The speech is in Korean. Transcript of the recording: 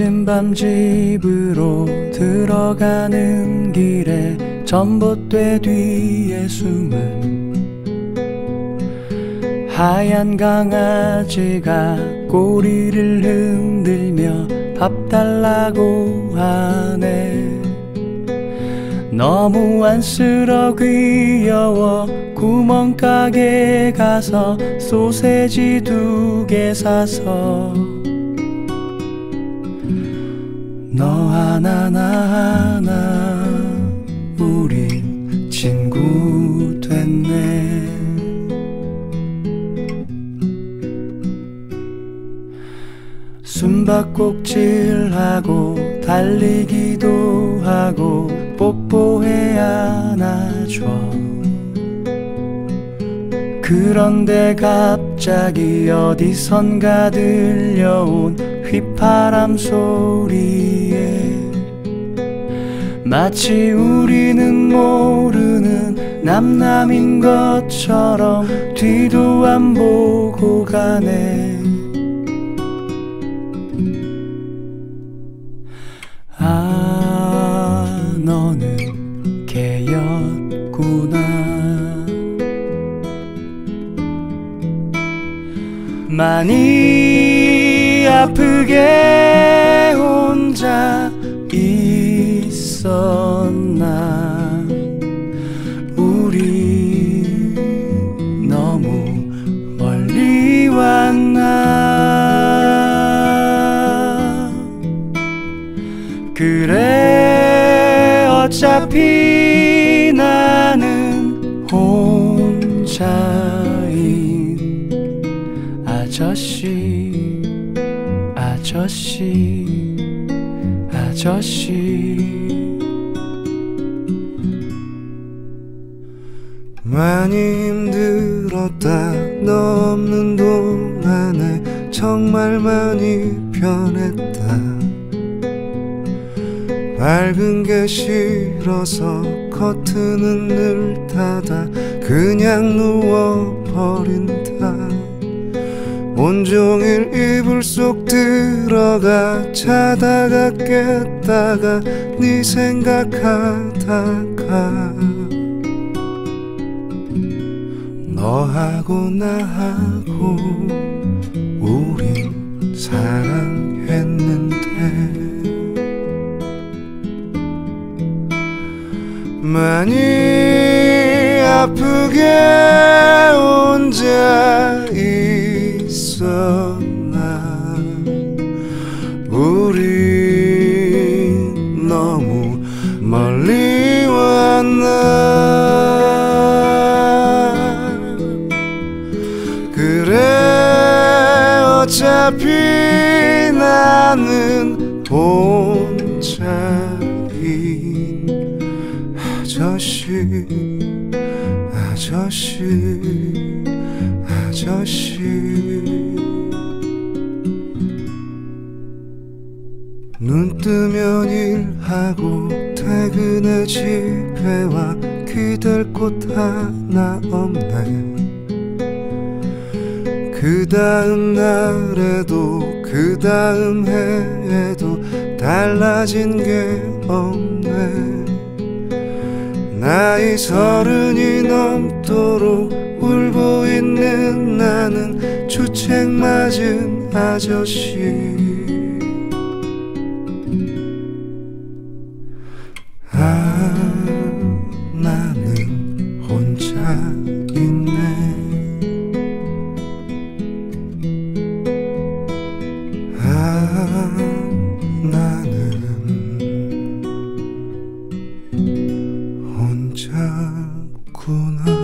늦은 밤 집으로 들어가는 길에 전봇대 뒤에 숨은 하얀 강아지가 꼬리를 흔들며 밥 달라고 하네. 너무 안쓰러 귀여워 구멍가게 가서 소세지 2개 사서 너 하나 나 하나 우린 친구 됐네. 숨바꼭질하고 달리기도 하고 뽀뽀해 안아줘. 그런데 갑자기 어디선가 들려온 휘파람 소리에 마치 우리는 모르는 남남인 것처럼 뒤도 안 보고 가네. 아, 너는 개였구나. 많이 아프게 혼자 있었나. 우리 너무 멀리 왔나. 그래 어차피 나는 혼자인 아저씨 아저씨 아저씨. 많이 힘들었다. 너 없는 동안에 정말 많이 변했다. 밝은 게 싫어서 커튼은 늘 닫아 그냥 누워버린다. 온종일 이불 속 들어가 자다가 깼다가 네 생각하다가 너하고 나하고 우린 사랑했는데. 많이 아프게 혼자 있었나. 우리 너무 멀리 왔나. 그래 어차피 나는 혼자인 아저씨 아저씨 아저씨. 눈 뜨면 일하고 퇴근해 집에 와 기댈 곳 하나 없네. 그 다음 날에도 그 다음 해에도 달라진 게 없네. 나이 30이 넘도록 울고 있는 나는 주책 맞은 아저씨. 아, 나는 혼자 있네. 아, 나는 혼자구나.